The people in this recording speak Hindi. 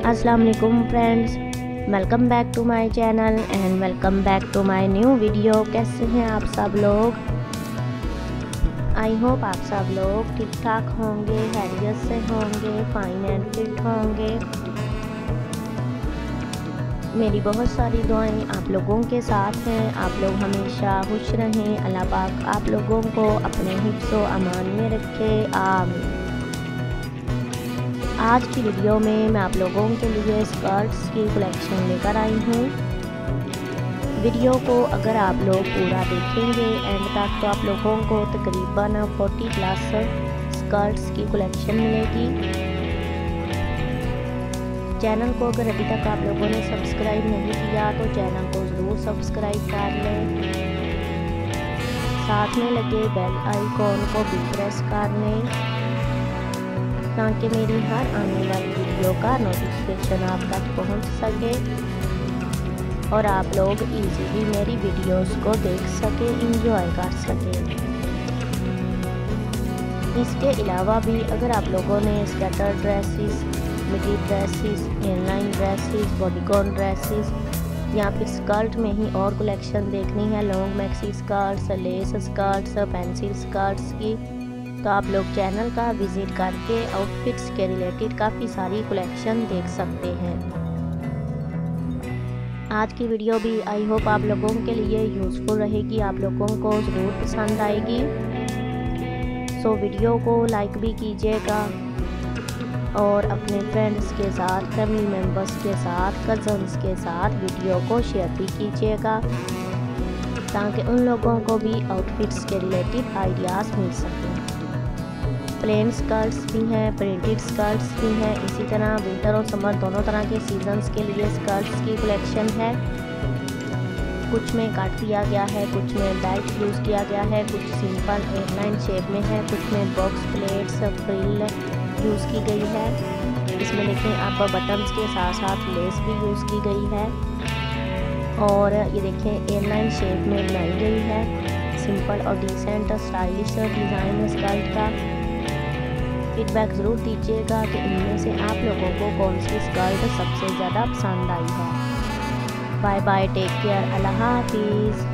अस्सलाम वालेकुम friends, welcome back to my channel and welcome back to my new video. कैसे हैं आप सब लोग? आई होप आप सब लोग ठीक ठाक होंगे, खैरियत से होंगे, फाइन एंड फिट होंगे। मेरी बहुत सारी दुआएं आप लोगों के साथ हैं। आप लोग हमेशा खुश रहें। अल्लाह पाक आप लोगों को अपने हिफ्ज़ व अमान में रखे, आमीन। आज की वीडियो में मैं आप लोगों के लिए स्कर्ट्स की कलेक्शन लेकर आई हूँ। वीडियो को अगर आप लोग पूरा देखेंगे एंड तक तो आप लोगों को तकरीबन 40+ स्कर्ट्स की कलेक्शन मिलेगी। चैनल को अगर अभी तक आप लोगों ने सब्सक्राइब नहीं किया तो चैनल को ज़रूर सब्सक्राइब कर लें। साथ में लगे बेल आइकॉन को भी प्रेस कर लें ताकि मेरी हर आने वाली वीडियो का नोटिफिकेशन आप तक पहुंच सके और आप लोग इजीली मेरी वीडियोस को देख सके, एंजॉय कर सके। इसके अलावा भी अगर आप लोगों ने sweater dresses, midi dresses, airline dresses, bodycon dresses या फिर स्कर्ट में ही और कलेक्शन देखनी है, long maxi skirts, lace skirts, pencil skirts की, तो आप लोग चैनल का विज़िट करके आउटफिट्स के रिलेटेड काफ़ी सारी कलेक्शन देख सकते हैं। आज की वीडियो भी आई होप आप लोगों के लिए यूज़फुल रहेगी, आप लोगों को ज़रूर पसंद आएगी। सो वीडियो को लाइक भी कीजिएगा और अपने फ्रेंड्स के साथ, फैमिली मेम्बर्स के साथ, कज़न्स के साथ वीडियो को शेयर भी कीजिएगा ताकि उन लोगों को भी आउटफिट्स के रिलेटेड आइडियाज़ मिल सकें। प्लेन स्कर्ट्स भी हैं, प्रिंटेड स्कर्ट्स भी हैं। इसी तरह विंटर और समर दोनों तरह के सीजन्स के लिए स्कर्ट्स की कलेक्शन है। कुछ में कट किया गया है, कुछ में बेल्ट यूज़ किया गया है, कुछ सिंपल एयरलाइन शेप में है, कुछ में बॉक्स प्लेट्स फ्रिल यूज़ की गई है। इसमें देखें आप बटन्स के साथ साथ लेस भी यूज़ की गई है और ये देखें एयरलाइन शेप में बनाई गई है। सिंपल और डिसेंट स्टाइलिश डिज़ाइन स्कर्ट का फीडबैक ज़रूर दीजिएगा कि इनमें से आप लोगों को कौन सी स्कर्ट सबसे ज़्यादा पसंद आई है। बाय बाय, टेक केयर, अल्लाह हाफिज़।